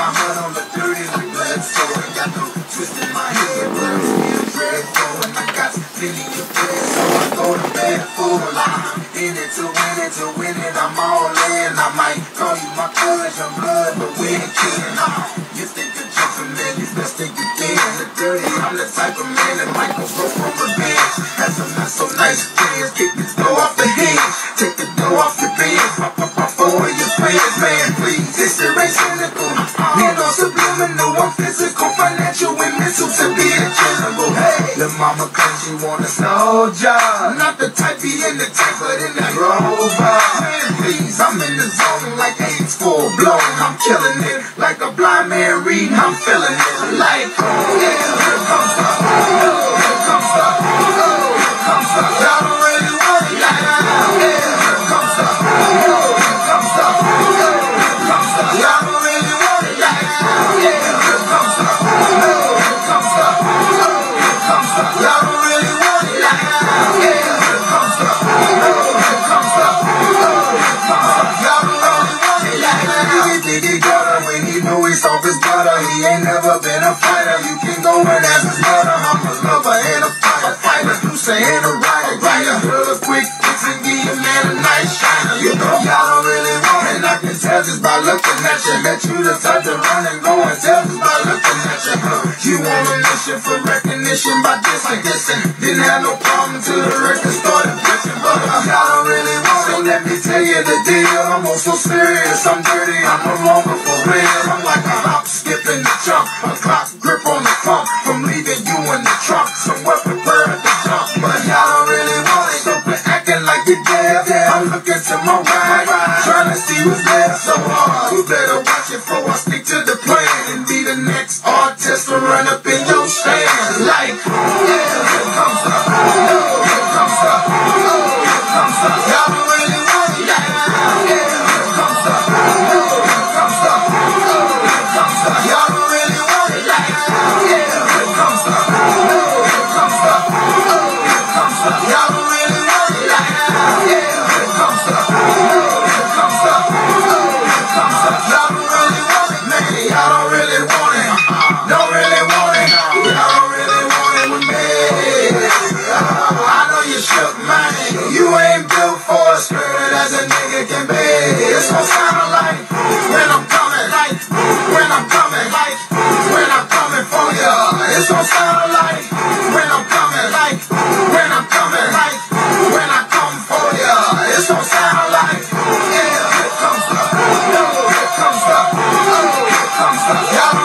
my heart on the dirty like blood, so I got no twist in my head, but I'm still dreadful. And I got plenty of bread, so I go to bed full. I'm in it to win it, I'm all in. I might call you my cousin, blood, but we ain't kin. You think you're jumping, man, you best think you can. The dirty, I'm the type of man that might go broke from revenge. Had some not so nice friends, kick this dough off the head, take the dough off your bed, pop for your friends, man, please. This shit ain't cynical, man, no subliminal. I'm physical, financial, and mental to be a general. Hey, the mama claims she want a snow job, not the type be in the tank, but in the Rover. Man, please, I'm in the zone like AIDS full blown. I'm killing it like a blind man reading. I'm feeling it like, yeah, here comes the, here comes the, here comes the. Y'all don't really want it like, yeah, here comes the, here comes the, here comes the. Y'all don't really want it like, yeah, here comes the, here comes the, here comes the. Y'all don't really want it like, yeah, here comes the, here comes the, here comes the. Y'all don't really want it like, he got her when he knew he's off his butter. He ain't never been a fighter. You can go and ask his mother. I'm a lover and a fighter, producer and a writer. Real quick fix and give your man a nice shiner. You know y'all don't really want it. I can tell just by looking at you that you the type to run and go and tell just by looking at you. You on a mission for recognition by this and this, and didn't have no problem till the record started bitching. But y'all don't really want it. So let me tell you the deal. I'm also serious. I'm dirty. I'm no longer for real. I'm like a hop, skip in the jump, a clock grip on the pump from leaving you in the trunk. Somewhere prepared to jump, but y'all don't really want it. So quit acting like you're dead. I'm looking to my right, trying to see who's there. So you better watch it before I stick to the plan and be the next artist to run up in your stand. Like, yeah, here comes the, here comes the, here comes the. Y'all don't really want it. Yeah, here comes the, here comes the, here comes the. Y'all don't really want it. Yeah, here comes the, here comes the, here comes the. Y'all don't really want it. Yeah, here comes the, here comes the, here comes the. Y'all don't really want it, man. Y'all don't really want it. Don't really want it. Y'all don't really want it with me. I know you shook, man. You ain't built for a spirit as a nigga can be. It's gon' sound like when I'm coming, like when I'm coming, like when I'm coming for ya. It's gon' sound like when I'm coming, like when I'm coming, like when I come for ya. It's gon' sound like, yeah, here comes the, here comes the, here comes the. Y'all